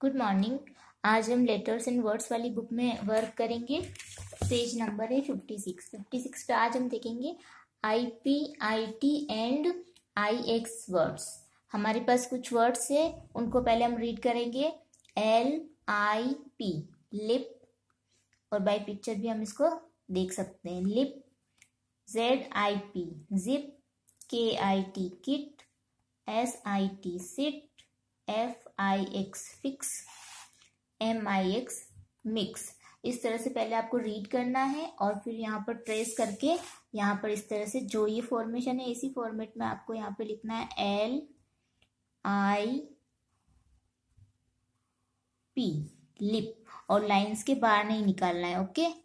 Good morning. आज हम letters and words वाली बुक में वर्क करेंगे। पेज नंबर है 56 पे आज हम देखेंगे IP, IT and IX words. हमारे पास कुछ वर्ड्स है, उनको पहले हम रीड करेंगे। LIP लिप, और बाय पिक्चर भी हम इसको देख सकते हैं। Lip, ZIP zip, KIT kit, SIT sit, FIX fix, MIX mix. इस तरह से पहले आपको रीड करना है और फिर यहाँ पर ट्रेस करके यहाँ पर इस तरह से जो ये फॉर्मेशन है इसी फॉर्मेट में आपको यहाँ पे लिखना है LIP लिप, और लाइंस के बाहर नहीं निकालना है। ओके।